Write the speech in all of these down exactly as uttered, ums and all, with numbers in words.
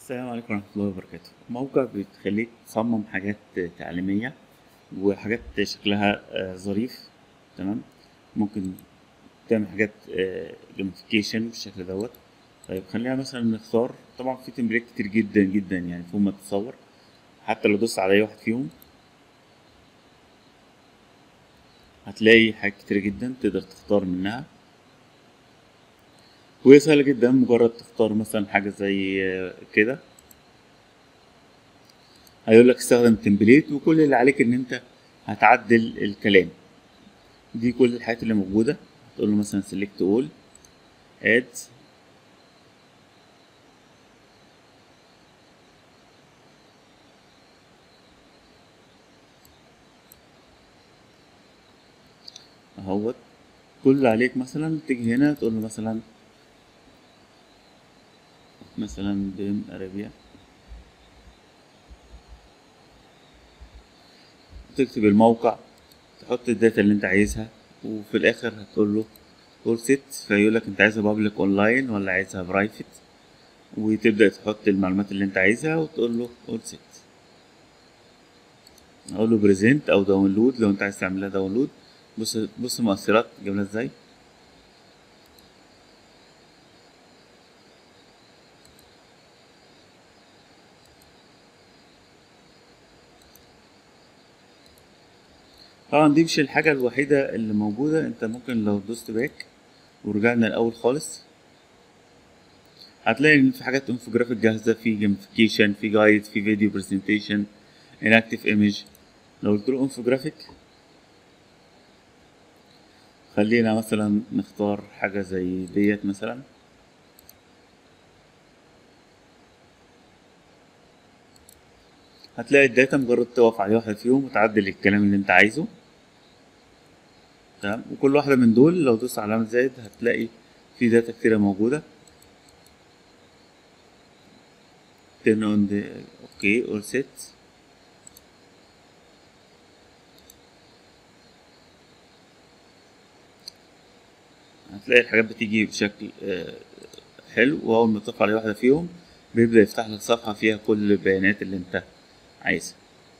السلام عليكم ورحمة الله وبركاته. موقع بتخليك تصمم حاجات تعليمية وحاجات شكلها آه، ظريف. تمام. ممكن تعمل حاجات جيميفيكيشن بالشكل دوت. طيب خلينا مثلا نختار. طبعا في تمبليت كتير جدا جدا يعني فوق ما تتصور. حتى لو دوست على اي واحد فيهم هتلاقي حاجات كتير جدا تقدر تختار منها، وهي سهلة جدا. مجرد تختار مثلا حاجة زي آه، كده، هيقول لك استخدم تمبليت، وكل اللي عليك ان انت هتعدل الكلام. دي كل الحاجات اللي موجودة. هتقول له مثلا select all add اهوت. كل اللي عليك مثلا تيجي هنا تقول له مثلا مثلا بيم ارابيا، تكتب الموقع، تحط الداتا اللي انت عايزها، وفي الاخر هتقول له all set، فيقول لك انت عايزها public online ولا عايزها private، وتبدأ تحط المعلومات اللي انت عايزها وتقول له all set. اقول له بريزنت او داونلود لو انت عايز تعملها داونلود. بص بص المؤثرات جميلة ازاي. طبعا دي مش الحاجة الوحيدة اللي موجودة. انت ممكن لو دوست باك ورجعنا الأول خالص هتلاقي إن في حاجات انفوجرافيك جاهزة، في جيمفيكيشن، في جايد، في فيديو برزنتيشن، اناكتيف ايمج. لو قلت له انفوجرافيك، خلينا مثلا نختار حاجة زي ديت مثلا. هتلاقي الداتا مجرد تقف على واحدة فيهم وتعدل الكلام اللي انت عايزه. تمام. وكل واحدة من دول لو دوست على علامة زائد هتلاقي في داتا كتيرة موجودة. turn on the اوكي all set. هتلاقي الحاجات بتيجي بشكل آه، حلو، واول ما تقف على واحدة فيهم بيبدأ يفتح لك صفحة فيها كل البيانات اللي انت عايزها.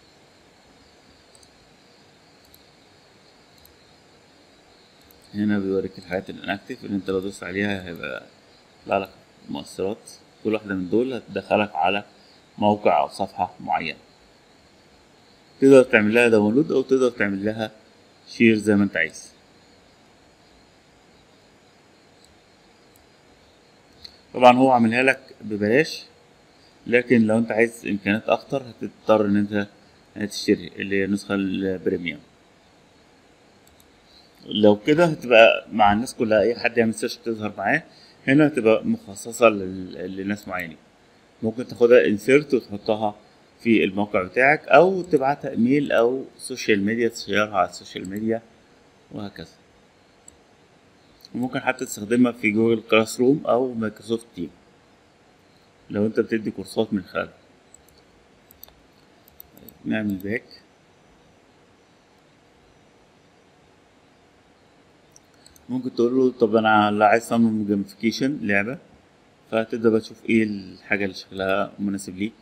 هنا بيوريك الحاجات الانكتيف اللي انت لو دوست عليها هيبقى يطلع لك مؤثرات. كل واحدة من دول هتدخلك على موقع أو صفحة معينة، تقدر تعمل لها داونلود أو تقدر تعمل لها شير زي ما انت عايز. طبعا هو عاملها لك ببلاش، لكن لو انت عايز إمكانيات أكتر هتضطر إن انت تشتري اللي هي النسخة البريميوم. لو كده هتبقى مع الناس كلها، أي حد يعمل سيرش تظهر معاه. هنا هتبقى مخصصة لل- لناس معينين. ممكن تاخدها انسيرت وتحطها في الموقع بتاعك، او تبعتها ايميل او سوشيال ميديا تشيرها على السوشيال ميديا وهكذا. وممكن حتى تستخدمها في جوجل كلاس روم او مايكروسوفت تيم لو انت بتدي كورسات من خلالها. نعمل باك. ممكن تقول له طب انا لا عايز اصمم جيمفيكيشن لعبة، فتبدأ بقى تشوف ايه الحاجة اللي شكلها مناسب ليك.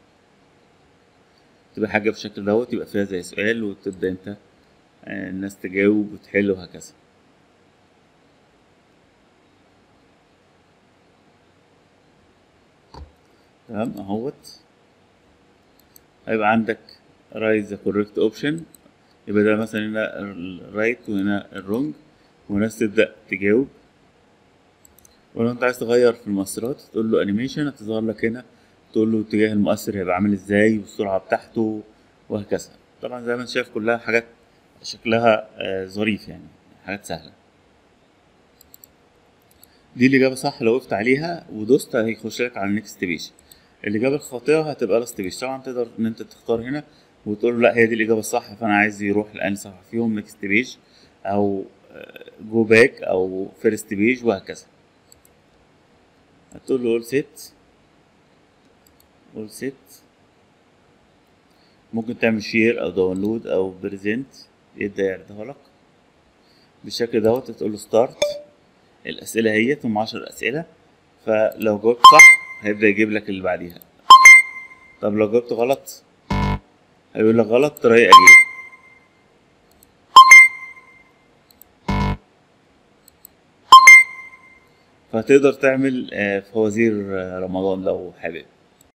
تبقى حاجة بالشكل دوت، يبقى فيها زي سؤال وتبدأ انت آه، الناس تجاوب وتحل وهكذا. تمام اهوت. هيبقى عندك رايت ذا كوريكت اوبشن، يبقى ده مثلا هنا الرايت وهنا الرونج، والناس تبدأ تجاوب. ولو انت عايز تغير في المؤثرات تقول له انيميشن، هتظهر لك هنا تقول له اتجاه المؤثر هيبقى عامل ازاي والسرعة بتاعته وهكذا. طبعا زي ما انت شايف كلها حاجات شكلها آه، ظريف يعني، حاجات سهلة. دي الإجابة صح، لو وقفت عليها ودوست هيخش لك على النكست بيج. الإجابة الخاطئة هتبقى لاست بيج. طبعا تقدر إن أنت تختار هنا وتقول له لا هي دي الإجابة الصح، فأنا عايز يروح لأنهي صفحة فيهم، نكست بيج أو جو باك أو فيرست بيج وهكذا. هتقول له all set all set. ممكن تعمل شير أو داونلود أو بريزنت، يبدأ يعرضها لك بالشكل دوت. تقول له ستارت. الأسئلة هي هم عشر أسئلة، فلو جاوبت صح هيبدأ يجيب لك اللي بعديها. طب لو جاوبت غلط هيقول لك غلط تراي اجين. فتقدر تعمل آه، فوازير آه، رمضان لو حابب.